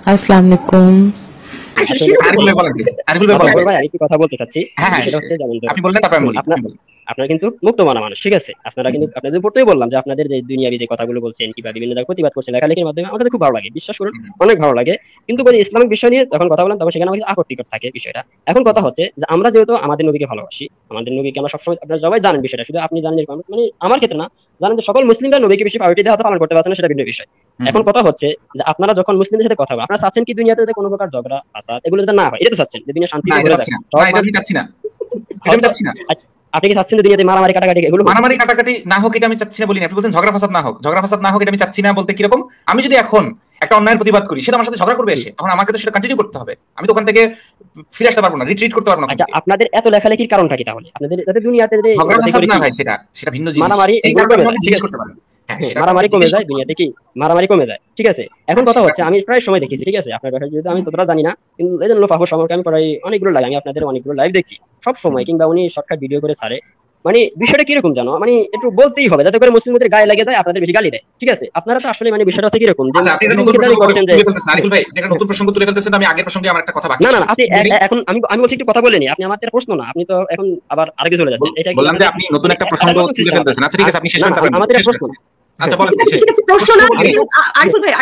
আসসালামু আলাইকুম। আমি কি কথা বলতে চাচ্ছি সেটা হচ্ছে যেমন আপনি বললেন তারপর আমি বলি। আপনারা কিন্তু মুক্ত মানা মানুষ, ঠিক আছে? আপনারা কিন্তু আপনাদের প্রথমেই বললাম যে আপনাদের যে দুনিয়াবি যে কথাগুলো বলছেন কিংবা বিভিন্ন জায়গায় প্রতিবাদ করছেন লেখালেখির মাধ্যমে আমার কাছে খুব ভালো লাগে, বিশ্বাস করুন অনেক ভালো লাগে। কিন্তু যদি ইসলামিক বিষয় নিয়ে যখন কথা বলেন তখন সেখানে আমাকে আপত্তিকর থাকে বিষয়টা। এখন কথা হচ্ছে যে আমরা যেহেতু আমাদের নবীকে ভালোবাসি, আমাদের নবীকে আমরা সবসময়, আপনারা সবাই জানেন বিষয়টা, শুধু আপনি জানেন এরকম মানে আমার ক্ষেত্রে না, জানেন যে সকল মুসলিমরা নবীকে বেশি প্রায়োরিটি দেওয়া পালন করতে পারছে না, সেটা ভিন্ন বিষয়। এখন কথা হচ্ছে যে আপনারা যখন মুসলিমদের সাথে কথা বলেন, আপনারা চাচ্ছেন কি দুনিয়াতে যাতে কোনো প্রকার ঝগড়া ফাসাদ এগুলো যাতে না হয়, এটা তো চাচ্ছেন যে দুনিয়া শান্তি হয়ে যায়। আমি চাচ্ছি না। আপনি কি চাচ্ছেন যে দুনিয়াতে মারামারি কাটাকাটি এগুলো মারামারি কাটাকাটি না হোক, এটা আমি চাচ্ছি না বলিনি। আপনি বলছেন ঝগড়া ফাসাদ না হোক, ঝগড়া ফাসাদ না হোক এটা আমি চাচ্ছি না বলতে কিরকম? আমি যদি এখন একটা অন্যায়ের প্রতিবাদ করি, সেটা আমার সাথে ঝগড়া করবে এসে, তখন আমাকে তো সেটা কন্টিনিউ করতে হবে। আমি তো ওখান থেকে ফিরে আসতে পারবো না, রিট্রিট করতে পারবো না। আচ্ছা, আপনাদের এত লেখালেখির কারণটা কি তাহলে? আপনাদের যাতে দুনিয়াতে যে ঝগড়া ফাসাদ না ভাই, সেটা ভিন্ন জিনিস। মারামারি জিজ্ঞেস করতে পারেন, মারামারি কমে যায় দুনিয়াতে, কি মারামারি কমে যায়, ঠিক আছে? এখন কথা হচ্ছে আমি প্রায় সময় দেখেছি, ঠিক আছে, আপনার ব্যাপারে যেহেতু আমি ততটা জানি না, কিন্তু এই জন্য লোপাপো সম্পর্কে আমি প্রায় অনেকগুলো লাইভ, আমি আপনাদের অনেকগুলো লাইভ দেখছি সব সময়, কিংবা উনি শর্টকাট ভিডিও করে ছাড়ে। মানে বিষয়টা কিরকম জানো, মানে একটু বলতেই হবে যাতে করে মুসলিমদের গায়ে লাগে যায়, আপনাদের বেশি গালি দেয়, ঠিক আছে? আপনারা তো আসলে মানে বিষয়টা হচ্ছে কিরকম যে আপনি একটা নতুন প্রসঙ্গ তুলে ফেলতেছেন। আমি আগের প্রসঙ্গে আমার একটা কথা বাকি। না না, আপনি এখন আমি বলছি একটু কথা বলেনি, আপনি আমার প্রশ্ন না, আপনি তো এখন আবার আরেকে চলে যাচ্ছেন। এটা বললাম যে আপনি নতুন একটা প্রসঙ্গ তুলে ফেলতেছেন। আচ্ছা ঠিক আছে, আপনি শেষ করতে পারেন। আমাদের প্রশ্ন। আচ্ছা বলেন। ঠিক আছে, প্রশ্ন না। আরিফুল ভাই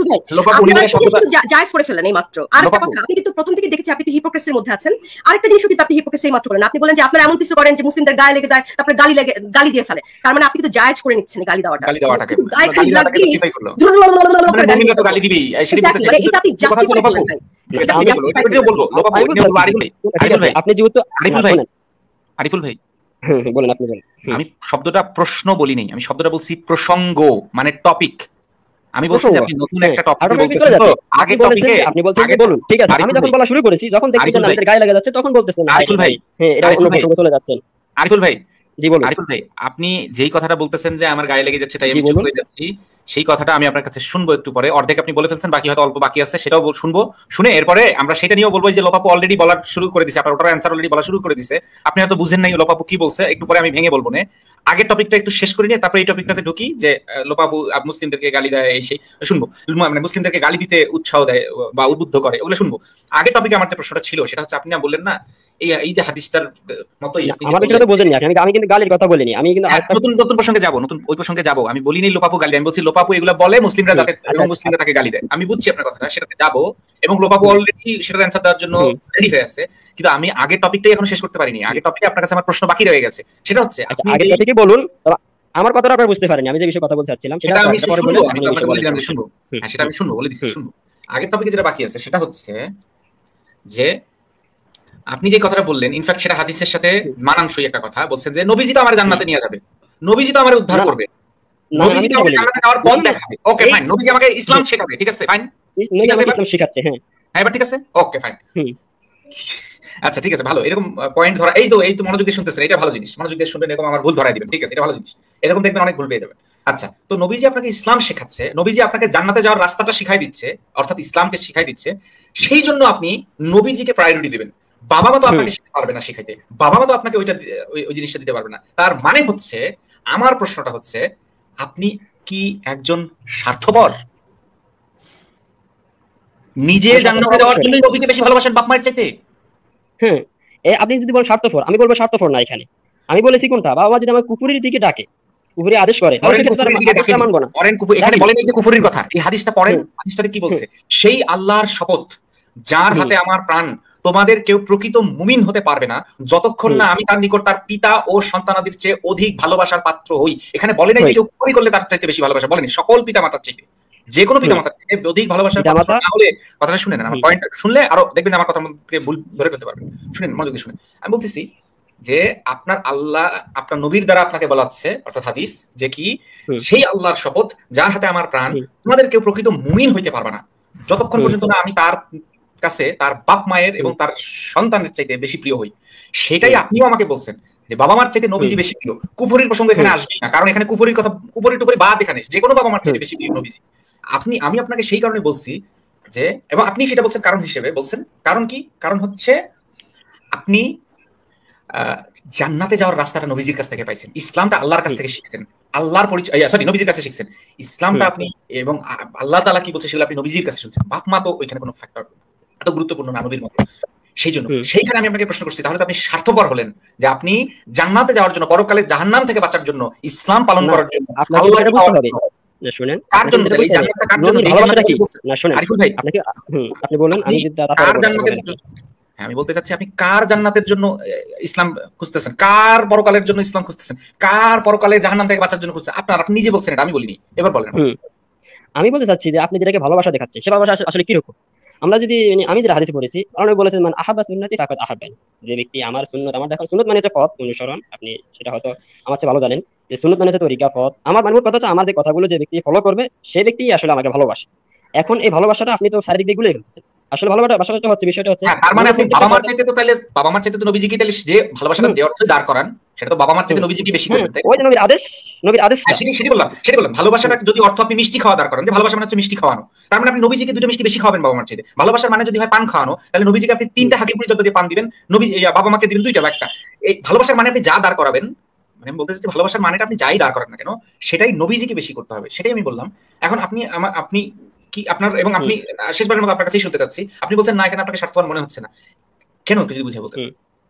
জায়েজ করে ফেলেন এই মাত্র। আরেকটা কথা, আপনি কিন্তু প্রথম থেকে দেখেছি আপনি হিপোক্রেসির মধ্যে আছেন। আরেকটা জিনিস কিন্তু আপনি হিপোক্রেসি মাত্র করেন। আপনি বলেন যে আপনারা এমন কিছু করেন যে মুসলিমদের গায়ে লেগে যায়, তারপরে গালি দিয়ে ফেলে। তার মানে আপনি কিন্তু জায়েজ করে নিচ্ছেন গালি দেওয়াটাকে। গালিটাকে জাস্টিফাই করলো। মানে মুমিনরা তো গালি দিবেই। এটা আপনি জাস্টিফাই করলেন ভাই। এটা বলবো লোপাপু, আপনি যেহেতু আরিফুল ভাই বলেন, আপনি বলেন। আমি শব্দটা প্রশ্ন বলি নাই, আমি শব্দটা বলছি প্রসঙ্গ, মানে টপিক। আমি বলছি যে আপনি নতুন একটা টপিক বলতেছেন তো, আগে টপিকে আপনি বলছেন যে বলুন, ঠিক আছে? আমি যখন বলা শুরু করেছি, যখন দেখতেছেন আমাদের গায়ে লাগা যাচ্ছে, তখন বলতেছেন আরিফুল ভাই, হ্যাঁ এটা অন্য প্রসঙ্গে চলে যাচ্ছেন। আরিফুল ভাই, জি বলুন। আরিফুল ভাই, আপনি যেই কথাটা বলতেছেন যে আমার গায়ে লেগে যাচ্ছে তাই আমি চুপ হয়ে যাচ্ছি, সেই কথাটা আমি আপনার কাছে শুনবো একটু পরে। অর্ধেক আপনি বলে ফেলছেন, বাকি হয়তো অল্প বাকি আছে, সেটাও শুনবো। শুনে এরপরে আমরা সেটা নিয়েও বলবো যে লোপাপু অলরেডি বলা শুরু করে দিয়েছে, আপনার ওটার অ্যান্সার অলরেডি বলা শুরু করে দিয়েছে, আপনি হয়তো বুঝেন নাই লোপাপু কি বলছে, একটু পরে আমি ভেঙে বলবো না। আগের টপিকটা একটু শেষ করে নিয়ে তারপরে এই টপিকটাতে ঢুকি, যে লোপাপু মুসলিমদেরকে গালি দেয় এই সেই শুনবো, মানে মুসলিমদেরকে গালি দিতে উৎসাহ দেয় বা উদ্বুদ্ধ করে, ওগুলো শুনবো। আগের টপিকে আমার যে প্রশ্নটা ছিল সেটা হচ্ছে, আপনি না বললেন না এই যে হাদিসটার মতোই, আমার বিষয়টা তো বোঝেননি আপনি। আমি কিন্তু গালির কথা বলিনি, আমি কিন্তু নতুন প্রসঙ্গে যাব, নতুন ওই প্রসঙ্গে যাব। আমি বলিনি লোপাপু গালি দেয়, আমি বলছি লোপাপু এগুলা বলে মুসলিমরা যাতে, এবং মুসলিমরা তাকে গালি দেয়। আমি বুঝছি আপনার কথাটা, সেটাতে যাব, এবং লোপাপু অলরেডি সেটার অ্যানসার দেওয়ার জন্য রেডি হয়ে আছে। কিন্তু আমি আগের টপিকটাই এখন শেষ করতে পারিনি। আগের টপিকে আপনার কাছে আমার প্রশ্ন বাকি রয়ে গেছে, সেটা হচ্ছে আপনি আগের টপিকে বলুন। আমার কথাটা আপনি বুঝতে পারেননি, আমি যে বিষয়ে কথা বলতে চাচ্ছিলাম সেটা আমি পরে বলে আমি আপনাকে বলে দিলাম যে শুনবো। হ্যাঁ সেটা আমি শুনবো, বলে দিচ্ছি শুনবো। আগের টপিকে যেটা বাকি আছে সেটা হচ্ছে যে আপনি যে কথাটা বললেন, ইনফ্যাক্ট সেটা হাদিসের সাথে মানানসই একটা কথা বলছেন, যে নবীজি তো আমার জান্নাতে নিয়ে যাবে, নবীজি তো আমার উদ্ধার করবে, নবীজি তো আমাকে জান্নাতে যাওয়ার পথ দেখাবে। ওকে ফাইন, নবীজি আমাকে ইসলাম শেখাবে, ঠিক আছে ফাইন, ঠিক আছে ইসলাম শেখাচ্ছে, হ্যাঁ হ্যাঁ এবার ঠিক আছে, ওকে ফাইন। আচ্ছা ঠিক আছে, ভালো। এরকম পয়েন্ট ধরা, এই তো মনোযোগ দিয়ে শুনতেছেন, এটা ভালো জিনিস। মনোযোগ দিয়ে শুনবেন, এরকম আমার ভুল ধরাই দিবেন, ঠিক আছে, এটা ভালো জিনিস। এরকম দেখবেন অনেক ভুল পেয়ে যাবেন। আচ্ছা, তো নবীজি আপনাকে ইসলাম শেখাচ্ছে, নবীজি আপনাকে জান্নাতে যাওয়ার রাস্তাটা শিখাই দিচ্ছে, অর্থাৎ ইসলামকে শিখাই দিচ্ছে, সেই জন্য আপনি নবীজিকে প্রায়োরিটি দিবেন। বাবা মা তো আপনাকে শিখাতে পারবে না, শিখাইতে বাবা মা তো আপনাকে ওই জিনিসটা দিতে পারবে না। তার মানে হচ্ছে, আমার প্রশ্নটা হচ্ছে, আপনি কি একজন স্বার্থপর? নিজের জান্নাতে যাওয়ার জন্য নবীকে বেশি ভালোবাসেন বাপ মায়ের চাইতে? হ্যাঁ, আপনি যদি বলেন স্বার্থপর, আমি বলবো স্বার্থপর না। এখানে আমি বলেছি কোনটা, বাবা যদি আমার কুফুরির দিকে ডাকে, কুফুরি আদেশ করে, এখানে বলেন যে কুফুরির কথা, এই হাদিসটা পড়েন। হাদিসটাতে কি বলছে? সেই আল্লাহর শপথ যার হাতে আমার প্রাণ, তোমাদের কেউ প্রকৃত মুমিন হতে পারবে না যতক্ষণ না আমি তার নিকট তার পিতা ও সন্তানাদির চেয়ে অধিক ভালোবাসার পাত্র হই। এখানে বলে নাই যে কেউ কুফরি করলে তার চাইতে বেশি ভালোবাসা, বলেনি সকল পিতা মাতার চাইতে, যে কোনো পিতা মাতার চাইতে অধিক ভালোবাসার পাত্র না হলে, কথাটা শুনেন, আমার পয়েন্ট শুনলে আরো দেখবেন আমার কথার মধ্যে ভুল ধরে ফেলতে পারবেন। শুনেন, মনোযোগ দিয়ে শুনেন। আমি বলতেছি যে আপনার আল্লাহ আপনার নবীর দ্বারা আপনাকে বলাচ্ছে, অর্থাৎ হাদিস, যে কি সেই আল্লাহর শপথ যার হাতে আমার প্রাণ, তোমাদের কেউ প্রকৃত মুমিন হইতে পারবে না যতক্ষণ পর্যন্ত না আমি তার কাছে তার বাপ মায়ের এবং তার সন্তানের চাইতে বেশি প্রিয় হই। সেটাই আপনিও আমাকে বলছেন যে বাবা মার চাইতে নবীজি বেশি প্রিয়। কুফরির প্রসঙ্গ এখানে আসবে না, কারণ এখানে কুফরির কথা, কুফরি টুফরি বাদ, এখানে যে কোনো বাবা মার চাইতে বেশি প্রিয় নবীজি। আমি আপনাকে সেই কারণে বলছি যে, এবং আপনি সেটা বলছেন কারণ হিসেবে বলছেন, কারণ কি? কারণ হচ্ছে আপনি জান্নাতে যাওয়ার রাস্তাটা নবীজির কাছ থেকে পাইছেন, ইসলামটা আল্লাহর কাছ থেকে শিখছেন। আল্লাহর পরিচয়, সরি নবীজির কাছে শিখছেন। ইসলামটা আপনি এবং আল্লাহ তাআলা কি বলছে সেগুলো আপনি নবীজির কাছে শুনছেন। বাপ মা তো ওইখানে কোনো ফ্যাক্টর এত গুরুত্বপূর্ণ না নবীর মতো। সেই জন্য সেইখানে আমি আপনাকে প্রশ্ন করছি, তাহলে তো আপনি স্বার্থপর হলেন যে আপনি জান্নাতে যাওয়ার জন্য, পরকালে জাহান্নাম থেকে বাঁচার জন্য, ইসলাম পালন করার জন্য শুনেন কার জন্য এই জান্নাতটা কার জন্য? না শুনেন আরিফুল ভাই আপনাকে আপনি বলেন, আমি কার জান্নাতের জন্য, আমি বলতে চাচ্ছি আপনি কার জান্নাতের জন্য ইসলাম খুঁজতেছেন, কার পরকালের জন্য ইসলাম খুঁজতেছেন, কার পরকালে জাহান্নাম থেকে বাঁচার জন্য খুঁজছেন? আপনি নিজে বলছেন এটা, আমি বলিনি। এবার বলেন। আমি বলতে চাচ্ছি যে আপনি যেটাকে ভালোবাসা দেখাচ্ছেন সে ভালোবাসা আসলে কি রকম? আমরা যদি আমি যেটা হাদিসে পড়েছি, অনেক বলেছেন মান আহাব্বা সুন্নতি ফাকাদ আহাব্বানি, যে ব্যক্তি আমার সুন্নত, আমার দেখা সুন্নত মানে হচ্ছে পথ অনুসরণ, আপনি সেটা হয়তো আমার চেয়ে ভালো জানেন যে সুন্নত মানে হচ্ছে তরিকা, পথ। আমার মানে কথা হচ্ছে আমার যে কথাগুলো যে ব্যক্তি ফলো করবে সেই ব্যক্তি আসলে আমাকে ভালোবাসে। এখন এই ভালোবাসাটা আপনি তো শারীরিক দিকগুলো ফেলতেছেন। আসলে ভালোবাসাটা হচ্ছে বিষয়টা হচ্ছে তার মানে আপনি বাবা মার চাইতে তো তাহলে বাবা মার চাইতে তো নবীজিকে তাহলে যে ভালোবাসাটা যে অর্থে দাঁড় করান সেটা তো বাবা মার চাইতে নবীজিকে বেশি করবেন, তাই? ওই যে নবীর আদেশ সেটাই বললাম ভালোবাসাটা যদি অর্থ আপনি মিষ্টি খাওয়া দাঁড় করান, যে ভালোবাসা মানে হচ্ছে মিষ্টি খাওয়ানো, তার মানে আপনি নবীজিকে দুটো মিষ্টি বেশি খাওয়াবেন বাবা মার চাইতে। ভালোবাসার মানে যদি হয় পান খাওয়ানো, তাহলে নবীজিকে আপনি 3টা হাকিপুরি যত দিয়ে পান দিবেন, নবী বাবা মাকে দিবেন 2টা বা 1টা। এই ভালোবাসার মানে আপনি যা দাঁড় করাবেন, মানে আমি বলতে চাচ্ছি ভালোবাসার মানেটা আপনি যাই দাঁড় করান না কেন সেটাই নবীজিকে বেশি করতে হবে, সেটাই আমি বললাম। এখন আপনি কি আপনার, এবং আপনি শেষবারের মতো আপনার কাছেই শুনতে চাচ্ছি, আপনি বলছেন না এখানে আপনাকে স্বার্থবান মনে হচ্ছে না, কেন একটু যদি বুঝিয়ে বলতেন।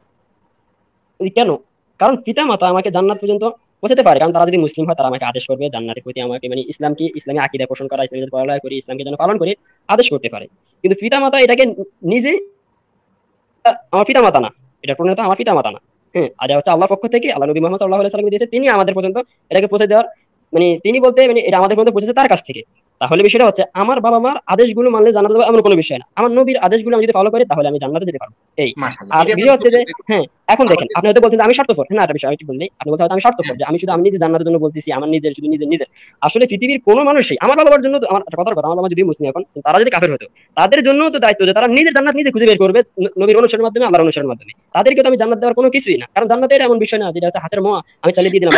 কেন? কারণ পিতা মাতা আমাকে জান্নাত পর্যন্ত পৌঁছাতে পারে, কারণ তারা যদি মুসলিম হয় তারা আমাকে আদেশ করবে জান্নাতের প্রতি, আমাকে মানে ইসলামী আকীদা পোষণ করা, ইসলামের পড়ালেখা করি, ইসলামকে যেন পালন করি আদেশ করতে পারে। কিন্তু পিতা মাতা এটাকে নিজে, আমার পিতা মাতা না, এটা প্রণেতা আমার পিতা মাতা না। আর হচ্ছে আল্লাহর পক্ষ থেকে আল্লাহ নবী মুহাম্মদ সাল্লাল্লাহু আলাইহি ওয়াসাল্লাম দিয়েছে, তিনি আমাদের পর্যন্ত এটাকে পৌঁছে দেওয়ার, মানে তিনি বলতে মানে এটা আমাদের পর্যন্ত পৌঁছেছে তার কাছ থেকে। তাহলে বিষয়টা হচ্ছে আমার বাবা মার আদেশগুলো মানলে জান্নাতে যাবো এমন কোনো বিষয় না, আমার নবীর আদেশগুলো আমি যদি ফলো করি তাহলে আমি জান্নাতে যেতে পারবো। এই আর বিষয় হচ্ছে যে এখন দেখেন আপনি হয়তো বলছেন আমি স্বার্থপর, না একটা বিষয় আমি বললি, আপনি বলতে আমি স্বার্থপর যে আমি নিজে জান্নাতের জন্য বলতেছি, আমার নিজের শুধু নিজের। আসলে পৃথিবীর কোনো মানুষই আমার বাবার জন্য, আমার কথার কথা, আমার বাবা যদি মুসলিম এখন তারা যদি কাফের হতো, তাদের জন্য তো দায়িত্ব যে তারা নিজের জান্নাত নিজে খুঁজে বের করবে নবীর অনুসরণের মাধ্যমে, আল্লাহর অনুসরণের মাধ্যমে। তাদেরকে তো আমি জান্নাত দেওয়ার কোনো কিছুই না, কারণ জান্নাতের এমন বিষয় না যেটা হচ্ছে হাতের মোয়া আমি চালিয়ে দিয়ে দিলাম।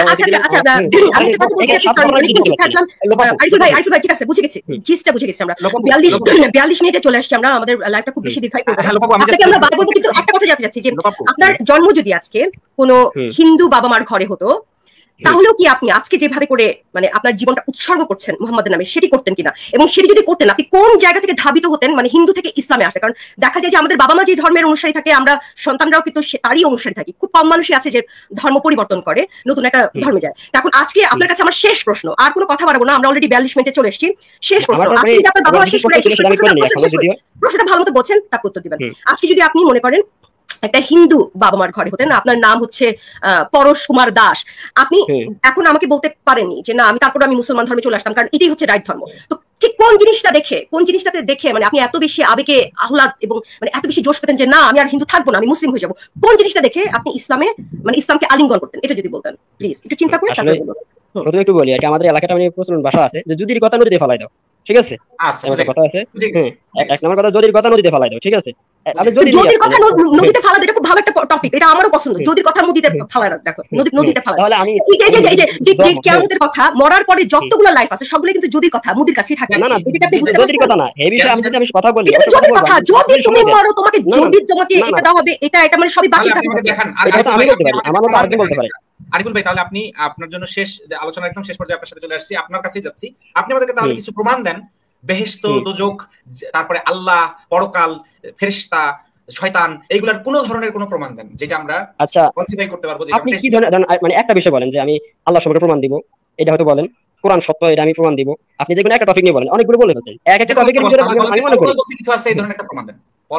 আরিফুল ভাই ঠিক আছে, বুঝে গেছি, জিনিসটা বুঝে গেছি আমরা। 42 মিনিটে চলে আসছি আমরা, আমাদের লাইভটা খুব বেশি দীর্ঘায়িত করব না। আপনাকে আমরা বারবার বলবো, কিন্তু একটা কথা জানতে চাচ্ছি যে আপনার জন্ম যদি আজকে কোনো হিন্দু বাবা মার ঘরে হতো, তাহলেও কি আপনি আজকে যেভাবে করে মানে আপনার জীবনটা উৎসর্গ করছেন মুহাম্মাদের নামে সেটি করতেন কিনা? এবং সেটি যদি করতেন আপনি কোন জায়গা থেকে ধাবিত হতেন, মানে হিন্দু থেকে ইসলামে আসতে? কারণ দেখা যায় যে আমাদের বাবা মা যে ধর্মের অনুসারী থাকে, আমরা সন্তানরাও কিন্তু তারই অনুসারী থাকি। খুব কম মানুষই আছে যে ধর্ম পরিবর্তন করে নতুন একটা ধর্মে যায়। এখন আজকে আপনার কাছে আমার শেষ প্রশ্ন, আর কোনো কথা বাড়াবো না, আমরা অলরেডি 42 মিনিটে চলে এসেছি। শেষ প্রশ্ন, আজকে যদি আপনার বাবা মা শেষ করে প্রশ্নটা ভালো মতো বলছেন তারপর উত্তর দিবেন। আজকে যদি আপনি মনে করেন একটা হিন্দু বাবা মার ঘরে হতেন, আপনার নাম হচ্ছে পরশ কুমার দাস, আপনি এখন আমাকে বলতে পারেননি যে না আমি মুসলমান ধর্মে চলে আসতাম, কারণ এটাই হচ্ছে রাইট ধর্ম। তো ঠিক কোন জিনিসটাতে দেখে মানে আপনি এত বেশি আবেগে আহ্লাদ এবং মানে এত বেশি জোশ পেতেন যে না আমি আর হিন্দু থাকবো না, আমি মুসলিম হয়ে যাবো? কোন জিনিসটা দেখে আপনি ইসলামকে আলিঙ্গন করতেন? এটা যদি বলতেন প্লিজ, একটু চিন্তা করে তারপরে বলুন। প্রথমে একটু বলি আর কি, আমাদের এলাকাটা মানে প্রচলন ভাষা আছে যে যদির কথা নদীতে ফেলাই দাও, ঠিক আছে? কথা আছে, এক নম্বর কথা যদির কথা নদীতে ফেলাই দাও, ঠিক আছে? যদির কথা নদীতে ফেলা, এটা খুব ভালো একটা টপিক, এটা আমারও পছন্দ। যদির কথা নদীতে ফেলা, দেখো নদীতে ফেলা। তাহলে আমি যে কিয়ামতের কথা, মরার পরে যতগুলো লাইফ আছে সবগুলো কিন্তু যদির কথা মুদির কাছেই থাকে। না এটা আপনি বুঝতে পারছেন কথা না, এই বিষয়ে আমি যদি কথা বলি, এটা যদির কথা, যদি তুমি মরো তোমাকে এটা দাও হবে, এটা মানে সবই বাকি থাকে। এটা আমি বলতে পারি, আমার মতো আরেকজন বলতে পারে। আরিফুল ভাই, তাহলে আপনি আপনার জন্য শেষ আলোচনা একদম শেষ পর্যায়ে আপনার সাথে চলে আসছি, আপনার কাছেই যাচ্ছি। আপনি আমাদেরকে তাহলে কিছু প্রমাণ দেন, বেহেশত, দোজখ, তারপরে আল্লাহ, পরকাল, ফেরেশতা, শয়তান, এইগুলার কোন ধরনের কোন প্রমাণ দেন যেটা আমরা আচ্ছা কনসিডার করতে পারবো। আপনি কি ধরনের মানে একটা বিষয় বলেন যে আমি আল্লাহ সম্পর্কে প্রমাণ দিব, এটা হয়তো বলেন কোরআন সত্য, এটা আমি প্রমাণ দিব। আপনি যে কোনো একটা টপিক নিয়ে বলেন, অনেকগুলো বলে ফেলছেন, এক একটা টপিকের ভিতরে আমি মনে করি কিছু আছে এই ধরনের একটা প্রমাণ দেন।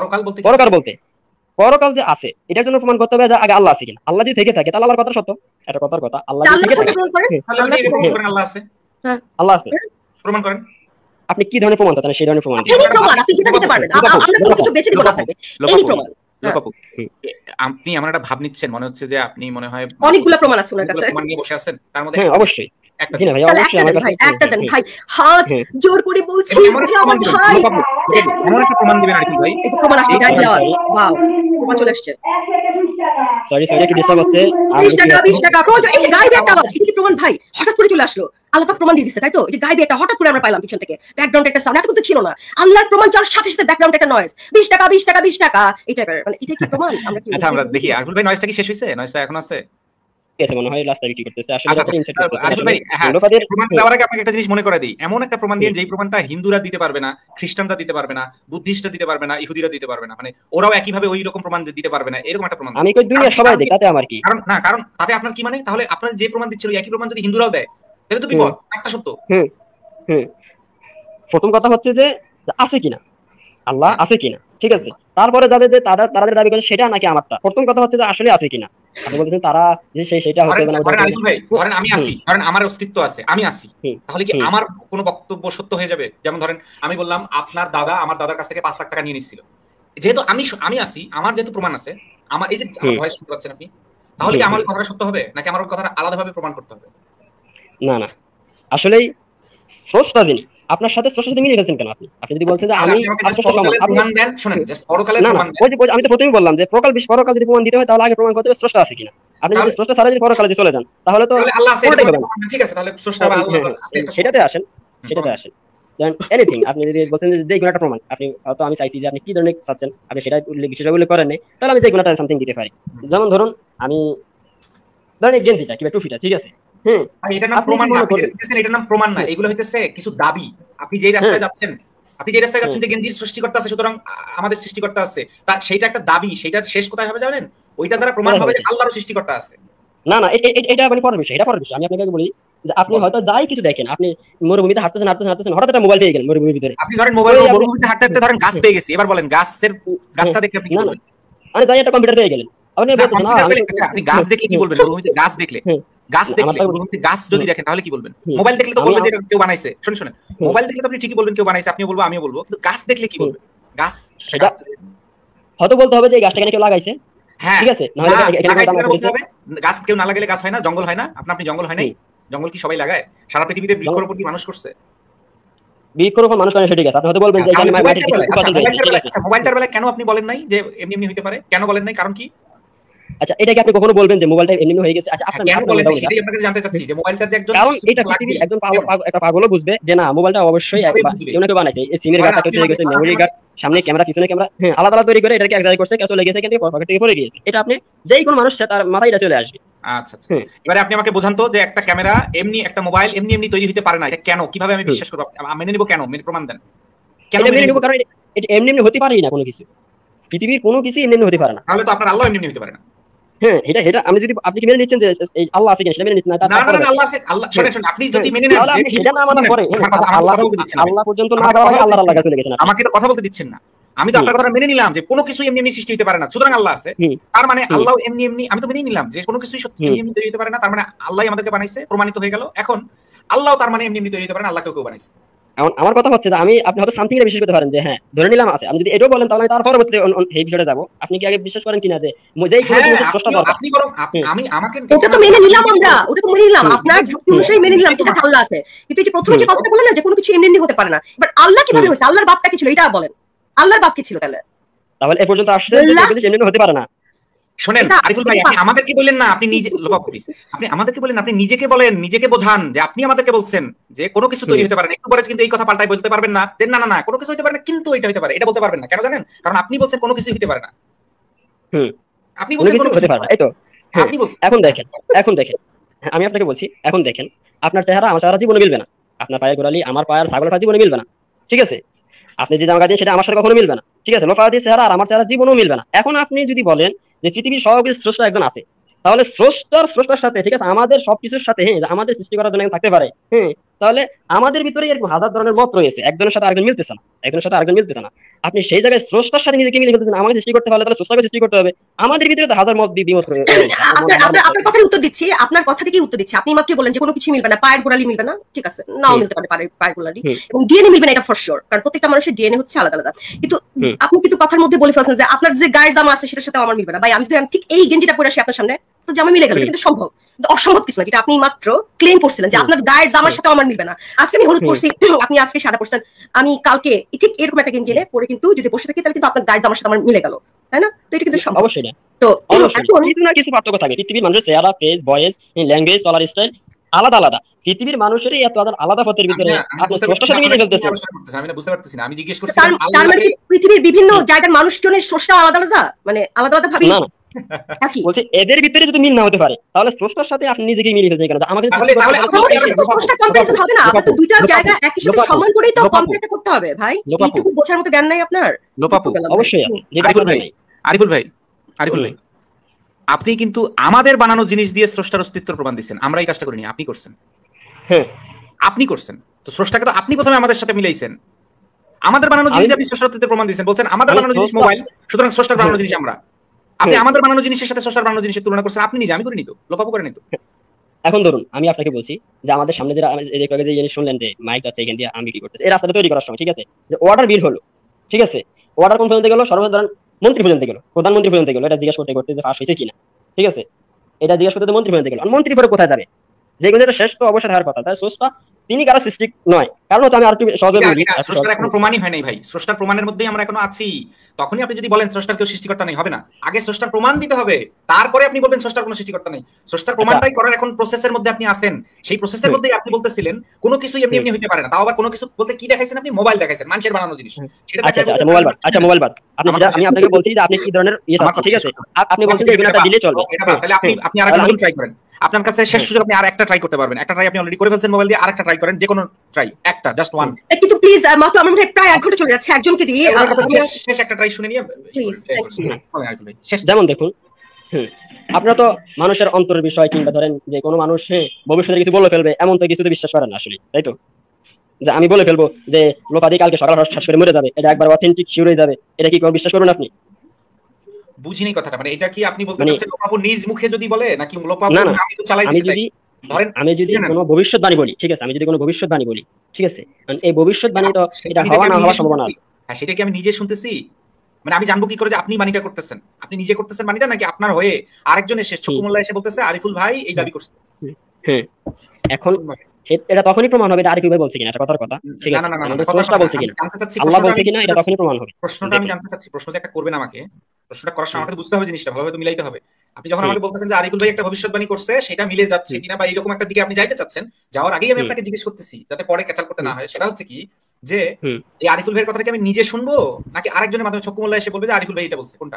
পরকাল যে আছে এটার জন্য প্রমাণ করতে হবে যে আগে আল্লাহ আছে কিনা। আল্লাহ যদি থেকে থাকে তাহলে আল্লাহর কথা সত্য, এটা কথার কথা। আল্লাহ যদি থেকে থাকে, আল্লাহ আছে, আল্লাহ আছে, প্রমাণ করেন। আপনি কি ধরনের প্রমাণ চান সেই ধরনের প্রমাণ দিন। আপনি যেটা দিতে পারবেন, আমরা কোনো কিছু বেঁচে দিব না আপনাকে, এই প্রমাণ। আপনি আমার একটা ভাব নিচ্ছেন, মনে হচ্ছে যে আপনি মনে হয় অনেকগুলো প্রমাণ আছে ওনার কাছে, প্রমাণ নিয়ে বসে আছেন। তার মধ্যে অবশ্যই জি না ভাই, অবশ্যই আমার কাছে একটা দেন ভাই, হাত জোর করে বলছি আমার ভাই, এমন একটা প্রমাণ দিবেন আরিফুল ভাই। এই প্রমাণ আসছে, গাইড দেওয়া, ওয়াও প্রমাণ চলে আসছে। সরি কি ডিস্টার্ব হচ্ছে। 20 টাকা প্রমাণ, এই যে গাইড একটা আওয়াজ, এই প্রমাণ ভাই হঠাৎ করে চলে আসলো। আল্লাহ পাক প্রমাণ দিয়ে দিয়েছে, তাই তো? এই যে গাইড একটা হঠাৎ করে আমরা পাইলাম পিছন থেকে, ব্যাকগ্রাউন্ড একটা সাউন্ড, এত কিছু ছিল না। আল্লাহর প্রমাণ চাওয়ার সাথে সাথে ব্যাকগ্রাউন্ড একটা নয়েজ, 20 টাকা এই টাইপের, মানে এটা কি প্রমাণ? আমরা কি আচ্ছা আমরা দেখি আরিফুল ভাই, নয়েজটা কি শেষ হইছে? নয়েজটা এখন আছে? গেছে মনে হয় রাস্তায় বিক্রি করতেছে আসলে এটা ইনসাইট করতেছে আরিফুল ভাই মৌলবাদের প্রমাণ দেওয়ার আগে আপনাকে একটা জিনিস মনে করে দিই এমন একটা প্রমাণ দিন যেই প্রমাণটা হিন্দুরা দিতে পারবে না খ্রিস্টানরা দিতে পারবে না বুদ্ধিস্টরা দিতে পারবে না ইহুদিরা দিতে পারবে না মানে ওরাও একই ভাবে ওই রকম প্রমাণ দিতে পারবে না এরকম একটা প্রমাণ আমি কই দুনিয়া সবাই দেয় তাতে আমার কি কারণ তাতে আপনার কি মানে তাহলে আপনার যে প্রমাণ দিচ্ছিল একই প্রমাণ যদি হিন্দুরাও দেয় তাহলে তো বিপদ একটা সত্য প্রথম কথা হচ্ছে যে আছে কিনা আল্লাহ আছে কিনা ঠিক আছে তারপরে যাবে যে তাদের দাবি করে সেটা নাকি আমারটা প্রথম কথা হচ্ছে যে আসলে আছে কিনা আপনি বলছেন তারা যে সেটা হতে হবে না ধরেন আমি আসি ধরেন আমার অস্তিত্ব আছে আমি আসি তাহলে কি আমার কোনো বক্তব্য সত্য হয়ে যাবে যেমন ধরেন আমি বললাম আপনার দাদা আমার দাদার কাছ থেকে 5 লাখ টাকা নিয়ে নিছিল যেহেতু আমি আসি আমার যেহেতু প্রমাণ আছে আমার এই যে ভয়েস শুনতে পাচ্ছেন আপনি তাহলে কি আমার কথাটা সত্য হবে নাকি আমার কথাটা আলাদাভাবে প্রমাণ করতে হবে না না আসলেই স্রষ্টা যিনি আপনার সাথে স্রষ্টার সাথে মিলে গেছেন কেন আপনি যদি বলছেন যে আমি প্রমাণ দেন শুনেন জাস্ট পরকালের প্রমাণ দেন আমি তো প্রথমেই বললাম যে পরকাল যদি প্রমাণ দিতে হয় তাহলে আগে প্রমাণ করতে হবে স্রষ্টা আছে কিনা আপনি যদি স্রষ্টা ছাড়া যদি পরকালে চলে যান তাহলে তো আল্লাহ আছে ঠিক আছে তাহলে স্রষ্টা আল্লাহ সেটাতে আসেন দেন এনিথিং আপনি যদি বলছেন যে গুণাটা প্রমাণ আপনি হয়তো আমি চাইছি যে আপনি কি ধরনের চাচ্ছেন আপনি সেটা বিষয়টা উল্লেখ করেন নাই তাহলে আমি যে গুণাটা সামথিং দিতে পারি যেমন ধরুন আমি ধরেন এই গেঞ্জিটা কিংবা টুপিটা ঠিক আছে এটার নাম প্রমাণ না এটার নাম প্রমাণ না এগুলো হইতেছে কিছু দাবি আপনি যেই রাস্তায় যাচ্ছেন যে গেঞ্জির সৃষ্টিকর্তা আছে সুতরাং আমাদের সৃষ্টিকর্তা আছে তা সেইটা একটা দাবি সেটার শেষ কোথায় হবে জানেন ওইটা দ্বারা প্রমাণ হবে যে আল্লাহর সৃষ্টিকর্তা আছে না না এটা মানে পরের বিষয় আমি আপনাকে বলি যে আপনি হয়তো যাই কিছু দেখেন আপনি মরুভূমিতে হাঁটতেছেন হঠাৎ একটা মোবাইল পেয়ে গেলেন মরুভূমির ভিতরে আপনি ধরেন মরুভূমিতে হাঁটতে ধরেন গাছ পেয়ে গেছি এবার বলেন গাছটা দেখে আপনি কি বলবেন আরে যাই একটা কম্পিউটার পেয়ে গেলেন আপনি গাছ দেখলে কি বলবেন মরুভূমিতে গাছ দেখলে মরুভূমিতে গাছ যদি দেখেন তাহলে কি বলবেন মোবাইল দেখলে তো বলবেন যে কেউ বানাইছে শুনুন মোবাইল দেখলে তো আপনি ঠিকই বলবেন কেউ বানাইছে আপনিও বলবো আমিও বলবো কিন্তু গাছ দেখলে কি বলবেন গাছ সেটা হয়তো বলতে হবে যে এই গাছটা কেউ লাগাইছে ঠিক আছে গাছ কেউ না লাগাইলে গাছ হয় না জঙ্গল হয় না আপনি জঙ্গল হয় নাই জঙ্গল কি সবাই লাগায় সারা পৃথিবীতে বৃক্ষরোপণ কি মানুষ করছে বৃক্ষরোপণ মানুষ করে ঠিক আছে আপনি হয়তো বলবেন যে এখানে মোবাইলটার বেলায় কেন আপনি বলেন নাই যে এমনি হতে পারে কেন বলেন নাই কারণ কি আচ্ছা এটা কি আপনি কখনো বলবেন যে মোবাইলটা এমনি হয়ে গেছে আচ্ছা আপনি কেন বলেন সেটাই আপনাকে জানতে চাচ্ছি যে মোবাইলটা যে একজন কারণ এটা পৃথিবীর একজন একটা পাগলও বুঝবে যে না মোবাইলটা অবশ্যই কেউ না কেউ বানাইছে এই সিমের গার্ডটা কেটে গেছে মেমরি গার্ড সামনে ক্যামেরা পিছনে ক্যামেরা আলাদা আলাদা তৈরি করে এটাকে এক জায়গায় করছে কেউ চলে গেছে কিন্তু পকেট থেকে পড়ে গিয়েছে এটা আপনি যেই কোন মানুষ তার মাথায় এটা চলে আসবে আচ্ছা এবারে আপনি আমাকে বোঝান তো যে একটা ক্যামেরা এমনি একটা মোবাইল এমনি তৈরি হতে পারে না এটা কেন কিভাবে আমি বিশ্বাস করব মেনে নিব কেন প্রমাণ দেন কেন মেনে নিব কারণ এটা এমনি হতে পারেই না কোনো কিছু পৃথিবীর কোনো কিছু এমনি হতে পারে না তাহলে তো আপনার আল্লাহ এমনি হতে পারে না এটা আমি যদি আপনি কি মেনে নিচ্ছেন যে এই আল্লাহ আছে কিনা সেটা মেনে নিচ্ছেন না আল্লাহ আছে আল্লাহ শুনুন আপনি যদি মেনে নেন তাহলে আপনি সেটা না মানার পরে আল্লাহ পর্যন্ত না যাওয়া হয় আল্লাহর কাছে চলে গেছেন আমাকে তো কথা বলতে দিচ্ছেন না আমি তো আপনার কথা মেনে নিলাম যে কোনো কিছু এমনি সৃষ্টি হতে পারে না সুতরাং আল্লাহ আছে তার মানে আল্লাহ এমনি আমি তো মেনে নিলাম যে কোনো কিছুই সত্যি এমনি তৈরি হতে পারে না তার মানে আল্লাহই আমাদেরকে বানাইছে প্রমাণিত হয়ে গেল এখন আল্লাহ তার মানে এমনি তৈরি হতে পারে না আল্লাহকে কেউ বানাইছে এখন আমার কথা হচ্ছে যে আপনি হয়তো সামথিং এ বিশ্বাস করতে পারেন যে হ্যাঁ ধরে নিলাম আছে আমি যদি এটাও বলেন তাহলে তার পরবর্তী এই বিষয়টা যাব আপনি কি আগে বিশ্বাস করেন কিনা যে যেই কোনো জিনিসের স্রষ্টা দরকার আপনি বরং আমি আমাকে ওটা তো মেনে নিলাম ওটা তো মেনে নিলাম আপনার যুক্তি অনুযায়ী মেনে নিলাম ঠিক আছে আল্লাহ আছে কিন্তু এই যে প্রথমে যে কথাটা বললেন না যে কোনো কিছু এমনি হতে পারে না বাট আল্লাহ কিভাবে হয়েছে আল্লাহর বাপটা কি ছিল এটা বলেন আল্লাহর বাপ কি ছিল তাহলে এ পর্যন্ত আসছে যে এমনি হতে পারে না শুনেন আরিফুল ভাই আপনি আমাদেরকে বলেন না আপনি নিজে আপনি আমাদেরকে বলেন আপনি নিজেকে বলেন নিজেকে বোঝান যে আপনি আমাদেরকে বলছেন যে কোনো কিছু তৈরি হতে পারে না একটু পরে কিন্তু এই কথা পাল্টাই বলতে পারবেন না যে না কোনো কিছু হতে পারে না কিন্তু এটা হতে পারে এটা বলতে পারবেন না কেন জানেন কারণ আপনি বলছেন কোনো কিছু হতে পারে না আপনি বলছেন কোনো কিছু হতে পারে না এই তো আপনি বলছেন এখন দেখেন আমি আপনাকে বলছি এখন দেখেন আপনার চেহারা আমার চেহারা জীবনে মিলবে না আপনার পায়ের গোড়ালি আমার পায়ের ছাগলের জীবনে মিলবে না ঠিক আছে আপনি যে জামা গায়ে সেটা আমার সাথে কখনো মিলবে না ঠিক আছে লোপাদি চেহারা আর আমার চেহারা জীবনেও মিলবে না এখন আপনি যদি বলেন যে পৃথিবীর সবকিছু স্রষ্টা একজন আছে তাহলে স্রষ্টার সাথে ঠিক আছে আমাদের সবকিছুর সাথে আমাদের সৃষ্টি করার জন্য থাকতে পারে তাহলে আমাদের ভিতরে এরকম হাজার ধরনের মত রয়েছে একজনের সাথে আরেকজন মিলতেছে না আপনি সেই জায়গায় স্রষ্টার সাথে নিজেকে মিলে ফেলতেছেন আমাকে সৃষ্টি করতে হলে তাহলে স্রষ্টাকে সৃষ্টি করতে হবে আমাদের ভিতরে তো হাজার মত বিমত রয়েছে আপনার কথার উত্তর দিচ্ছি আপনার কথা থেকেই উত্তর দিচ্ছি আপনি মাত্র বলেন যে কোনো কিছু মিলবে না পায়ের গোড়ালি মিলবে না ঠিক আছে নাও মিলতে পারে পায়ের গোড়ালি এবং ডিএনএ মিলবে না এটা ফর শিওর কারণ প্রত্যেকটা মানুষের ডিএনএ হচ্ছে আলাদা আলাদা কিন্তু আপনি কিন্তু কথার মধ্যে বলে ফেলছেন যে আপনার যে গায়ের জামা আছে সেটার সাথে আমার মিলবে না ভাই আমি যদি ঠিক এই গেঞ্জিটা পরে আসি আপনার সামনে তো জামা মিলে গেল কিন্তু সম্ভব অসম্ভব কিছু না যেটা আপনি মাত্র ক্লেম করছিলেন যে আপনার গায়ের জামার সাথে আমার মিলবে না আজকে আমি হলুদ পরছি আপনি আজকে সাদা পরছেন আমি কালকে ঠিক এরকম একটা গেঞ্জি পরে কিন্তু যদি বসে থাকি তাহলে কিন্তু আপনার গায়ের জামার সাথে আমার মিলে গেল তাই না তো এটা কিন্তু সম্ভব অবশ্যই না তো এখন কিছু না কিছু পার্থক্য থাকে পৃথিবীর মানুষের চেহারা ফেস ভয়েস ল্যাঙ্গুয়েজ চলার স্টাইল আলাদা আলাদা পৃথিবীর মানুষেরই এত আলাদা পথের ভিতরে আপনি স্রষ্টার সাথে মিলে ফেলতেছেন আমি না বুঝতে পারতেছি না আমি জিজ্ঞেস করছি তার মানে পৃথিবীর বিভিন্ন জায়গার মানুষজনের স্রষ্টা আলাদা আলাদা মানে আলাদা আলাদা ভাবে বলছি এদের ভিতরে যদি মিল না হতে পারে তাহলে স্রষ্টার সাথে আপনি নিজেকে মিলিয়ে ফেলছেন কেন? আমাকে তাহলে স্রষ্টা কম্পারিজন হবে না, আপনি তো দুইটা জায়গা একই সাথে সমান করেই তো কম্পেয়ার করতে হবে ভাই। এইটুকু বোঝার মতো জ্ঞান নাই আপনার? অবশ্যই আছে। আরিফুল ভাই আপনি কিন্তু আমাদের বানানো জিনিস দিয়ে স্রষ্টার অস্তিত্বের প্রমাণ দিচ্ছেন, আমরা এই কাজটা করিনি, আপনি করছেন। হ্যাঁ আপনি করছেন, তো স্রষ্টাকে তো আপনি প্রথমে আমাদের সাথে মিলাইছেন। আমাদের বানানো জিনিস আপনি স্রষ্টার অস্তিত্বের প্রমাণ দিচ্ছেন, বলছেন আমাদের বানানো জিনিস মোবাইল, সুতরাং স্রষ্টার বানানো জিনিস আমরা। আপনি আমাদের বানানো জিনিসের সাথে স্রষ্টার বানানো জিনিসের তুলনা করছেন, আপনি নিজে, আমি করিনি তো, লোপাপু করেনি তো। এখন ধরুন আমি আপনাকে বলছি যে আমাদের সামনে যে জিনিস শুনলেন যে মাইক যাচ্ছে এখান দিয়ে, আমি কি করতেছি এই রাস্তাটা তৈরি করার সময়, ঠিক আছে, যে অর্ডার বিল হলো, ঠিক আছে, অর্ডার কোন পর্যন্ত গেল? সর্বসাধারণ মন্ত্রী পর্যন্ত গেল, প্রধানমন্ত্রী পর্যন্ত গেল, এটা জিজ্ঞাসা করতে করতে যে পাস হয়েছে কিনা, ঠিক আছে, এটা জিজ্ঞাসা করতে মন্ত্রী পর্যন্ত গেল। আর মন্ত্রী পরে কোথায় যাবে? যেগুলো শেষ তো অবশ্যই হওয়ার কথা, তাই স্রষ্টা তিনি কারো সৃষ্টি নয়। কারণ হচ্ছে আমি আর একটু সহজে বলি, স্রষ্টার এখনো প্রমাণই হয় নাই ভাই, স্রষ্টার প্রমাণের মধ্যেই আমরা এখনো আছি। তখনই আপনি যদি বলেন স্রষ্টার কেউ সৃষ্টিকর্তা নেই, হবে না। আগে স্রষ্টার প্রমাণ দিতে হবে, তারপরে আপনি বলবেন স্রষ্টার কোনো সৃষ্টিকর্তা নেই। স্রষ্টার প্রমাণটাই করার এখন প্রসেসের মধ্যে আপনি আছেন। সেই প্রসেসের মধ্যেই আপনি বলতেছিলেন কোনো কিছু এমনি এমনি হইতে পারে না। তাও আবার কোনো কিছু বলতে কি দেখাইছেন আপনি? মোবাইল দেখাইছেন, মানুষের বানানো জিনিস। সেটা আচ্ছা মোবাইল বাদ, আচ্ছা মোবাইল বাদ, আমি আপনাকে বলছি যে আপনি কি ধরনের ঠিক আছে, আপনি বলছেন যে এগুলোটা দিলে চলবে, তাহলে আপনি আরেকটা ট্রাই করেন। আপনার কাছে শেষ সুযোগ, আপনি আরেকটা ট্রাই করতে পারবেন। একটা ট্রাই আপনি অলরেডি করে ফেলছেন মোবাইল দিয়ে, আরেকটা ট্রাই করেন, যে কোনো ট্রাই, একটা জাস্ট ওয়ান। কিন্তু প্লিজ মাত্র আমার মনে হয় প্রায় 1 ঘন্টা চলে যাচ্ছে, একজনকে দিয়ে শেষ একটা ট্রাই শুনে নিয়ে প্লিজ। যেমন দেখুন, আপনারা তো মানুষের অন্তরের বিষয় কিংবা ধরেন যে কোনো মানুষ ভবিষ্যতে কিছু বলে ফেলবে এমন তো কিছু তো বিশ্বাস করেন না আসলে, তাই তো? যে আমি বলে ফেলবো যে লোপাদি কালকে সকাল শ্বাস করে মরে যাবে, এটা একবার অথেন্টিক শিওর হয়ে যাবে, এটা কি কেউ বিশ্বাস করবেন আপনি? বুঝিনি কথাটা, মানে এটা কি আপনি বলতে চাচ্ছেন লোপাপু নিজ মুখে যদি বলে, নাকি লোপাপু আমি তো চালাই দিছি? যদি ধরেন আমি যদি কোনো ভবিষ্যৎবাণী বলি, ঠিক আছে, আমি যদি কোনো ভবিষ্যৎবাণী বলি, ঠিক আছে, এই ভবিষ্যৎবাণী তো এটা হওয়া না হওয়া সম্ভাবনা আছে। হ্যাঁ, সেটা কি আমি নিজে শুনতেছি? মানে আমি জানবো কি করে যে আপনি বাণীটা করতেছেন? আপনি নিজে করতেছেন বাণীটা, নাকি আপনার হয়ে আরেকজন এসে চকুমুল্লাহ এসে বলতেছে আরিফুল ভাই এই দাবি করছে? হ্যাঁ, এখন এটা তখনই প্রমাণ হবে এটা আরিফুল ভাই বলছে কিনা, এটা কথার কথা, ঠিক আছে, আমাদের স্রষ্টা বলছে কিনা, আল্লাহ বলছে কিনা, এটা তখনই প্রমাণ হবে। প্রশ্নটা আমি জানতে চাচ্ছি, প্রশ্ন যে একটা করবেন আমাকে, প্রশ্নটা করার সময় আমাকে বুঝতে হবে জিনিসটা ভালোভাবে তো মিলাইতে হবে। আপনি যখন আমাকে বলতেছেন যে আরিফুল ভাই একটা ভবিষ্যৎবাণী করছে, সেটা মিলে যাচ্ছে কিনা বা এরকম একটা দিকে আপনি যাইতে চাচ্ছেন, যাওয়ার আগেই আমি আপনাকে জিজ্ঞেস করতেছি যাতে পরে ক্যাচাল করতে না হয়, সেটা হচ্ছে কি যে এই আরিফুল ভাইয়ের কথাটা কি আমি নিজে শুনবো, নাকি আরেকজনের মাধ্যমে চকুমুল্লাহ এসে বলবে যে আরিফুল ভাই এটা বলছে? কোনটা?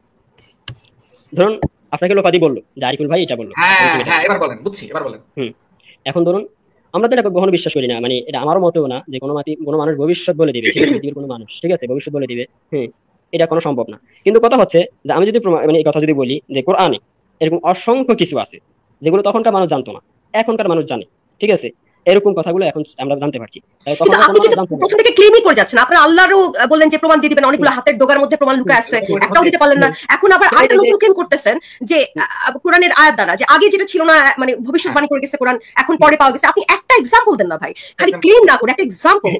ধরুন আপনাকে লোপাদি বললো যে আরিফুল ভাই এটা বললো, হ্যাঁ এবার বলেন, বুঝছি, এবার বলেন। এখন ধরুন আমরা তো এটা কখনো বিশ্বাস করি না, মানে এটা আমার মতেও না যে কোনো মানুষ ভবিষ্যৎ বলে দিবে, ঠিক আছে, পৃথিবীর কোনো মানুষ, ঠিক আছে, ভবিষ্যৎ বলে দিবে, এটা কোনো সম্ভব না। কিন্তু কথা হচ্ছে যে আমি যদি মানে এই কথা যদি বলি যে কোরআনে এরকম অসংখ্য কিছু আছে যেগুলো তখনকার মানুষ জানতো না, এখনকার মানুষ জানে, ঠিক আছে, এরকম কথাগুলো এখন আমরা জানতে পারছি। প্রথম থেকে ক্লেমই করে যাচ্ছেন, আপনারা আল্লাহরও বললেন যে প্রমাণ দিয়ে দিবেন, অনেকগুলো হাতের ডোগার মধ্যে প্রমাণ লুকায় আছে, একটাও দিতে পারলেন না। এখন আবার আরেকটা নতুন ক্লেম করতেছেন যে কোরআনের আয়াত দ্বারা যে আগে যেটা ছিল না, মানে ভবিষ্যৎবাণী করে গেছে কোরআন, এখন পরে পাওয়া গেছে। আপনি একটা এক্সাম্পল দেন না ভাই, খালি ক্লেম না করে একটা এক্সাম্পল।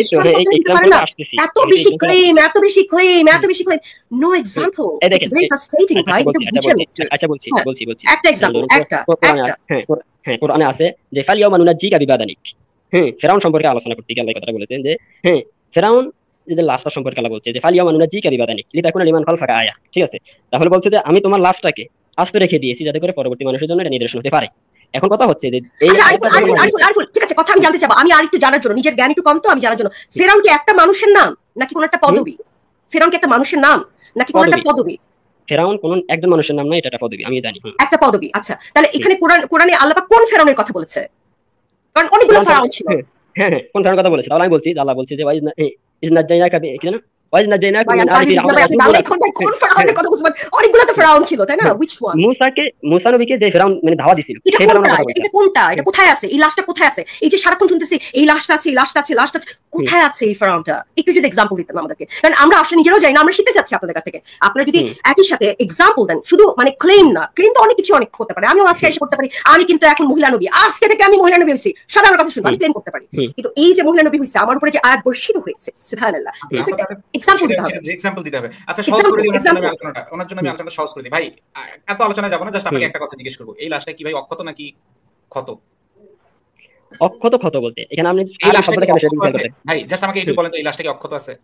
এত বেশি ক্লেম, এত বেশি ক্লেম, এত বেশি claim, no example. It's very frustrating ভাই, এটা বুঝছেন? আচ্ছা বলছি একটা এক্সাম্পল, একটা হ্যাঁ কোরআনে আছে যে ফালিয়াউমা নুনাজ্জিকা বিবাদানিক, ফেরাউন সম্পর্কে আলোচনা করতে গিয়ে আল্লাহ কথাটা বলেছেন যে ফেরাউন যে লাশটা সম্পর্কে আল্লাহ বলছে যে ফালিয়াউমা নুনাজ্জিকা বিবাদানিক লিতাকুনা লিমান খালফাকা আয়া, ঠিক আছে, তাহলে বলছে যে আমি তোমার লাশটাকে আস্তে রেখে দিয়েছি যাতে করে পরবর্তী মানুষের জন্য এটা নিদর্শন হতে পারে। এখন কথা হচ্ছে যে এই আরিফুল ঠিক আছে, কথা আমি জানতে চাবো, আমি আরেকটু জানার জন্য, নিজের জ্ঞান একটু কম তো, আমি জানার জন্য, ফেরাউন কি একটা মানুষের নাম নাকি কোন একটা পদবী? ফেরাউন কি একটা মানুষের নাম নাকি কোন একটা পদবী? ফেরাউন কোন একজন মানুষের নাম নয়, এটা একটা পদবী, আমি জানি একটা পদবী। আচ্ছা, তাহলে এখানে কোরআনে আল্লাহ পাক কোন ফেরাউনের কথা বলেছে? কারণ অনেকগুলো ফেরাউন ছিল। হ্যাঁ কোন ফেরাউনের কথা বলেছে? তাহলে আমি বলছি, আল্লাহ বলছে যে ইজনাজ্জাইনাকা কি জানো, ওয়াইজনাজ্জাইনাকা মিন আলি ফিরআউন। কোন ফেরাউনের কথা বলছেন? অনেকগুলো তো ফেরাউন ছিল, তাই না? which one? মুসা নবীকে যে ফেরাউন মানে ধাওয়া দিছিল, সেই ফেরাউনের কথা বলছে। এটা কোনটা? এটা কোথায় আছে? এই লাশটা কোথায় আছে? এই যে সারাক্ষণ শুনতেছি এই লাশটা আছে, এই লাশটা আছে, লাশটা আছে, কোথায় আছে এই ফেরাউনটা? একটু যদি এক্সাম্পল দিতেন আমাদেরকে, কারণ আমরা আসলে নিজেরাও জানি না, আমরা শিখতে চাচ্ছি আপনাদের কাছ থেকে। আপনারা যদি একই সাথে এক্সাম্পল দেন, শুধু মানে ক্লেম না, ক্লেম তো অনেক কিছু অনেক করতে পারে। আমিও আজকে এসে করতে পারি আমি কিন্তু এখন মহিলা নবী, আজকে থেকে আমি মহিলা নবী হইছি, সবাই আমার কথা শুনবে, আমি ক্লেম করতে পারি। কিন্তু এই যে মহিলা নবী হইছে, আমার উপরে যে আয়াত বর্ষিত হয়েছে, সুবহানাল্লাহ, এক্সাম্পল দিতে হবে, এক্সাম্পল দিতে হবে। আচ্ছা সহজ করে দিই আলোচনাটা, ওনার জন্য আমি আলোচনাটা সহজ করে দিই ভাই, এত আলোচনা যাব না, জাস্ট আপনাকে একটা কথা জিজ্ঞেস করব, এই লাশটা কি ভাই অক্ষত নাকি ক্ষত? অক্ষত ক্ষত বলতে এখানে আপনি ভাই জাস্ট আমাকে একটু বলেন তো, এই লাশটা কি অক্ষত আছে?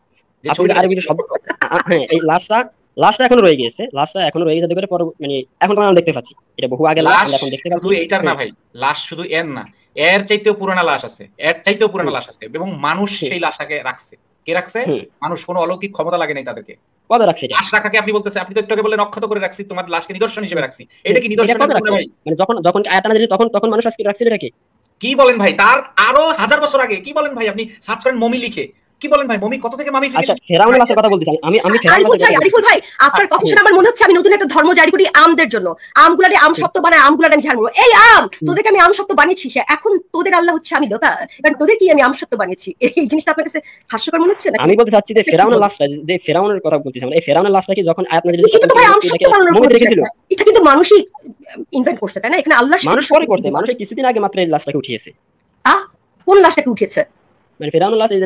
এই লাশটা এখনো রয়ে গেছে, লাশটা এখনো রয়ে গেছে, করে মানে এখন আমরা দেখতে পাচ্ছি, এটা বহু আগে লাশ, এখন দেখতে পাচ্ছি। শুধু এইটার না ভাই, লাশ শুধু এর না, এর চাইতেও পুরানা লাশ আছে, এর চাইতেও পুরানা লাশ আছে, এবং মানুষ সেই লাশটাকে রাখছে। কে রাখছে? মানুষ। কোনো অলৌকিক ক্ষমতা লাগে নাই তাদেরকে। কবে রাখছে? লাশ রাখাকে আপনি বলতেছেন, আপনি তো একটু আগে বললেন অক্ষত করে রাখছি, তোমার লাশকে নিদর্শন হিসেবে রাখছি। এটা কি নিদর্শন ভাই? মানে যখন আয়াত নাযিল তখন মানুষ আজকে রাখছিল এটাকে। কি বলেন ভাই? তার আরো 1000 বছর আগে। কি বলেন ভাই? আপনি সার্চ করেন মমি লিখে, কি বলেন ভাই? মমি কত থেকে মামি ফিনিশ? আচ্ছা, ফেরাউনের লাশের কথা বলতেছি আমি। আরিফুল ভাই আপনার কথা শুনে আমার মনে হচ্ছে আমি নতুন একটা ধর্ম জারি করি আমদের জন্য। আমগুলারে আম সত্য বানায়, আমগুলারে আমি ঝাড়বো। এই আম, তোদেরকে আমি আম সত্য বানিয়েছি, এখন তোদের আল্লাহ হচ্ছে আমি লোকা, কারণ তোদের কি আমি আম সত্য বানিয়েছি। এই জিনিসটা আপনার কাছে হাস্যকর মনে হচ্ছে না? আমি বলতে চাচ্ছি যে ফেরাউনের লাশটা, যে ফেরাউনের কথা বলতেছি আমরা, এই ফেরাউনের লাশটা কি যখন আয়াত নাযিল কিন্তু ভাই আম সত্য বানানোর পরে এটা কিন্তু মানুষই ইনভেন্ট করছে, তাই না? এখানে আল্লাহ মানুষ পরে করতে, মানুষ কিছুদিন আগে মাত্র এই লাশটাকে উঠিয়েছে। কোন লাশটাকে উঠিয়েছে? মানে ফেরাউনের লাশ,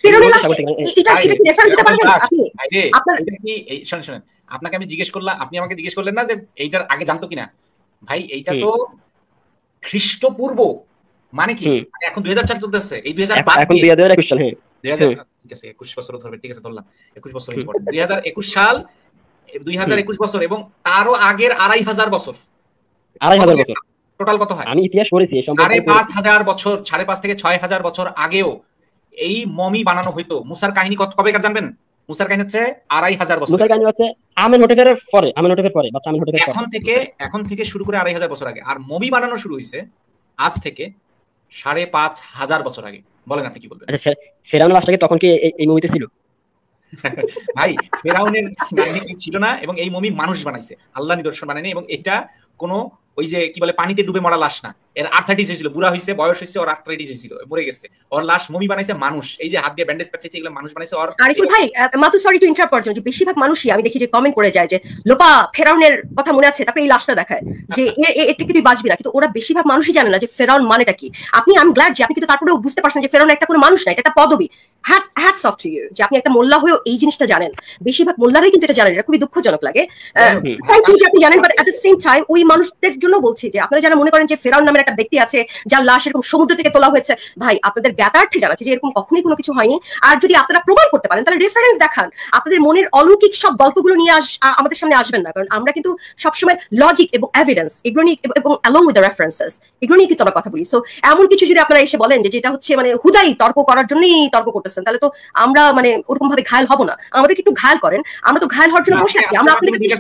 এটা কি রেফারেন্স দিতে পারবেন আপনি? আপনার কি এই শুনেন, আপনাকে আমি জিজ্ঞেস করলাম, আপনি আমাকে জিজ্ঞেস করলেন না যে এইটার আগে জানতো কিনা। ভাই এইটা তো খ্রিস্টপূর্ব, মানে কি এখন 2004 চলতেছে, এই 2005 এখন 2021 সাল। হ্যাঁ, 2000 ঠিক আছে, 21 বছর ধরবে, ঠিক আছে ধরলাম 21 বছর ইম্পর্টেন্ট। 2021 সাল, 2021 বছর এবং তারও আগের 2500 বছর। 2500 বছর টোটাল কত হয়? আমি ইতিহাস পড়েছি এই সম্পর্কে। 5500 বছর, 5.5 থেকে 6000 বছর আগেও এই মমি বানানো হইতো। মুসার কাহিনী কবেকার জানবেন? মুসার কাহিনী হচ্ছে 2500 বছর। মুসার কাহিনী হচ্ছে আমেনহোটেপের পরে, বাচ্চা আমেনহোটেপের পরে। এখন থেকে শুরু করে 2500 বছর আগে। আর মমি বানানো শুরু হইছে আজ থেকে 5500 বছর আগে। বলেন আপনি কি বলবেন? আচ্ছা, ফেরাউনের লাশটাকে তখন কি এই মমিতে ছিল? ভাই ফেরাউনের নামে কি ছিল না, এবং এই মমি মানুষ বানাইছে, আল্লাহ নিদর্শন বানায়নি। এবং এটা কোনো ওই যে কি বলে পানিতে ডুবে মরা লাশ না, এর আর্থ্রাইটিস হয়েছিল, বুড়া হয়েছে, বয়স হয়েছে, ওর আর্থ্রাইটিস হয়েছিল, মরে গেছে। ওর লাশ মমি বানাইছে মানুষ। এই যে হাত দিয়ে ব্যান্ডেজ পাচ্ছে, এগুলো মানুষ বানাইছে। ওর আরিফুল ভাই মাতু সরি টু ইন্টারাপ্ট করার জন্য, বেশিরভাগ মানুষই আমি দেখি যে কমেন্ট করে যায় যে লোপা ফেরাউনের কথা মনে আছে, তারপরে এই লাশটা দেখায় যে এর থেকে তুই বাঁচবি না। কিন্তু ওরা বেশিরভাগ মানুষই জানে না যে ফেরাউন মানেটা কি। আপনি আমি গ্ল্যাড যে আপনি কিন্তু তারপরেও বুঝতে পারছেন যে ফেরাউন একটা কোনো মানুষ না, এটা একটা পদবী। হ্যাটস অফ টু ইউ যে আপনি একটা মোল্লা হয়েও এই জিনিসটা জানেন। বেশিরভাগ মোল্লারাই কিন্তু এটা জানেন, এটা খুবই দুঃখজনক লাগে। থ্যাংক ইউ যে আপনি জানেন, but at the same time ওই মানুষদের জন্য বলছি যে আপনারা যারা মনে করেন যে ফেরাউন নামের একটা ব্যক্তি আছে যার লাশ এরকম সমুদ্র থেকে তোলা হয়েছে, ভাই আপনাদের জ্ঞাতার্থে জানাচ্ছে যে এরকম কখনোই কোনো কিছু হয়নি। আর যদি আপনারা প্রমাণ করতে পারেন তাহলে রেফারেন্স দেখান। আপনাদের মনের অলৌকিক সব গল্পগুলো নিয়ে আমাদের সামনে আসবেন না, কারণ আমরা কিন্তু সবসময় লজিক এবং এভিডেন্স এগুলো নিয়ে এবং অ্যালং উইথ দ্য রেফারেন্সেস এগুলো নিয়ে কিন্তু আমরা কথা বলি। সো এমন কিছু যদি আপনারা এসে বলেন যে যেটা হচ্ছে মানে হুদাই তর্ক করার জন্যই তর্ক করতেছেন, তাহলে তো আমরা মানে ওরকম ভাবে ঘায়াল হব না। আমাদেরকে একটু ঘায়াল করেন, আমরা তো ঘায়াল হওয়ার জন্য বসে আছি। আমরা আপনাদের কাছে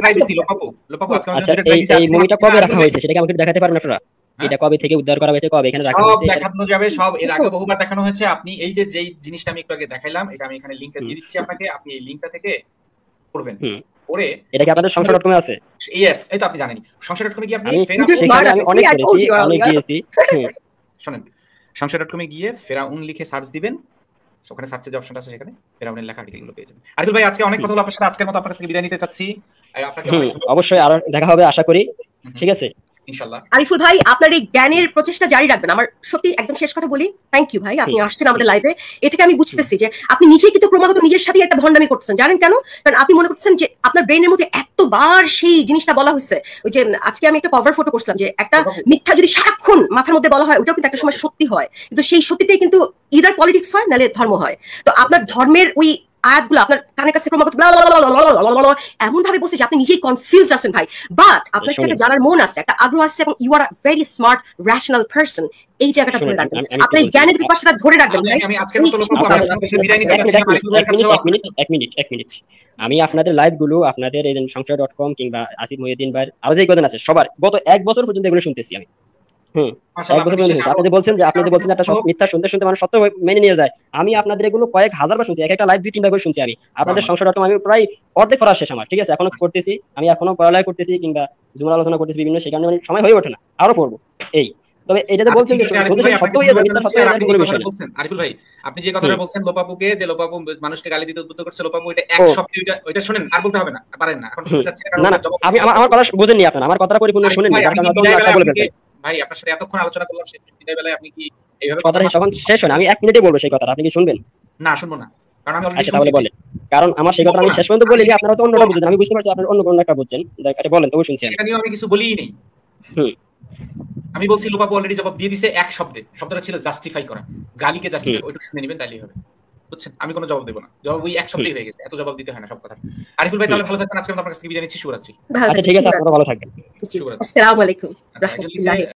এই মুভিটা কবে রাখা হয়েছে সেটা কি আমাকে দেখাতে পারবেন আপনারা? এটা কবে থেকে উদ্ধার করা হয়েছে, কবে এখানে রাখা হয়েছে? সব দেখানো যাবে, সব এর আগে বহুবার দেখানো হয়েছে। আপনি এই যে যেই জিনিসটা আমি একটু আগে দেখাইলাম, এটা আমি এখানে লিংকটা দিয়ে দিচ্ছি আপনাকে, আপনি এই লিংকটা থেকে পড়বেন। পড়ে এটা কি আপনাদের সংসার.com এ আছে? ইয়েস, এই তো আপনি জানেন সংসার.com এ গিয়ে আপনি আমি অনেক করেছি, অনেক গিয়েছি। শুনেন, সংসার.com এ গিয়ে ফেরাউন লিখে সার্চ দিবেন, ওখানে সার্চের যে অপশনটা আছে সেখানে ফেরাউনের লেখা আর্টিকেলগুলো পেয়ে যাবেন। আরিফুল ভাই আজকে অনেক কথা হলো আপনার সাথে, আজকের মতো আপনার কাছ থেকে বিদায় নিতে চাচ্ছি। আপনাকে অবশ্যই আরো দেখা হবে আশা করি, ঠিক আছে ইনশাআল্লাহ। আরিফুল ভাই আপনার এই জ্ঞানের প্রচেষ্টা জারি রাখবেন। আমার সত্যি একদম শেষ কথা বলি, থ্যাংক ইউ ভাই, আপনি আসছেন আমাদের লাইভে। এ থেকে আমি বুঝতেছি যে আপনি নিজেই কিন্তু ক্রমাগত নিজের সাথে একটা ভণ্ডামি করতেছেন। জানেন কেন? কারণ আপনি মনে করছেন যে আপনার ব্রেনের মধ্যে এতবার সেই জিনিসটা বলা হয়েছে। ওই যে আজকে আমি একটা কভার ফটো করছিলাম যে একটা মিথ্যা যদি সারাক্ষণ মাথার মধ্যে বলা হয় ওটাও কিন্তু একটা সময় সত্যি হয়, কিন্তু সেই সত্যিতেই কিন্তু ইদার পলিটিক্স হয় নাহলে ধর্ম হয়। তো আপনার ধর্মের ওই আয়াতগুলো আপনার কানের কাছে ক্রমাগত এমন ভাবে বসে যে আপনি নিজেই কনফিউজড আছেন ভাই। বাট আপনার একটা জানার মন আছে, একটা আগ্রহ আছে, এবং you are a very smart rational person. এই জায়গাটা ধরে রাখবেন, আপনি জ্ঞানের বিপাশাটা ধরে রাখবেন ভাই। আমি আজকের মতো এক মিনিট আমি আপনাদের লাইভ গুলো, আপনাদের এই সংসার.com কিংবা আসিফ মহিউদ্দিন ভাই আরো যে কজন আছে সবার গত 1 বছর পর্যন্ত এগুলো শুনতেছি আমি। আপনি বলছেন যে একটা মিথ্যা শুনতে মানুষ সত্য মেনে নিয়ে যায়। আমি আপনাদের এগুলো কয়েক হাজার বার শুনছি, একটা লাইভ 2-3 বার করে শুনছি আমি আপনাদের সংসার.com। আমি প্রায় অর্ধেক পড়া শেষ আমার, ঠিক আছে, এখনো করতেছি, আমি এখনো পড়ালেখা করতেছি কিংবা জুমার আলোচনা করতেছি বিভিন্ন, সেখানে মানে সময় হয়ে ওঠে না, আরো পড়বো। এই তবে এটাতে বলছেন যে আরিফুল ভাই আপনি যে কথাটা বলছেন লোপাপুকে, যে লোপাপু মানুষকে গালি দিতে উদ্বুদ্ধ করছে, লোপাপু এটা এক সপ্তাহে ওইটা শুনেন, আর বলতে হবে না, পারেন না এখন শুনতে চাচ্ছি না। আমি আমার কথা বুঝেননি আপনারা, আমার কথাটা পরিপূর্ণ শুনেন না, কারণ কথা বলে ফেলছেন ভাই। আপনার সাথে এতক্ষণ আলোচনা করলাম, সেই বিদায় বেলায় আপনি কি এইভাবে কথাটা যখন শেষ হয় আমি 1 মিনিটে বলবো সেই কথাটা, আপনি কি শুনবেন? না শুনবো না, কারণ আমি অলরেডি শুনছি। বলেন, কারণ আমার সেই কথা আমি শেষ পর্যন্ত বলিনি, আপনারা তো অন্যটা বুঝছেন, আমি বুঝতে পারছি আপনারা অন্য কোনো একটা বুঝছেন। আচ্ছা বলেন, তবু শুনছি। সেটা নিয়ে আমি কিছু বলিই নেই। আমি বলছি লোপাপু অলরেডি জবাব দিয়ে দিয়েছে এক শব্দে, শব্দটা ছিল জাস্টিফাই করা, গালিকে জাস্টিফাই, ওইটা শুনে নেবেন তাইলেই হবে, বুঝছেন? আমি কোনো জবাব দেব না, জবাব ওই এক শব্দেই হয়ে গেছে, এত জবাব দিতে হয় না সব কথা। আরিফুল ভাই তাহলে ভালো থাকবেন, আজকে আপনার কাছ থেকে বিদায় নিচ্ছি, শুভরাত্রি। আচ্ছা ঠিক আছে, আপনারা ভালো থাকবেন, শুভরাত্রি, আসসালামু আলাইকুম রাহমাতুল্লাহি।